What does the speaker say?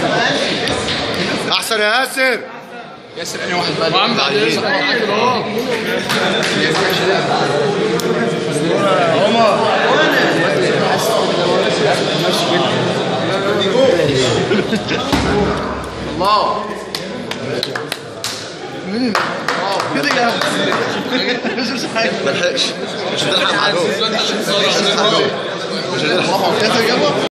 احسن يا ياسر. ياسر انهي واحد بقى؟ وعم بعد ياسر معاك اهو. عمر الله كده يا ما لحقش. مش هنلحق معلوم. مش هنلحق.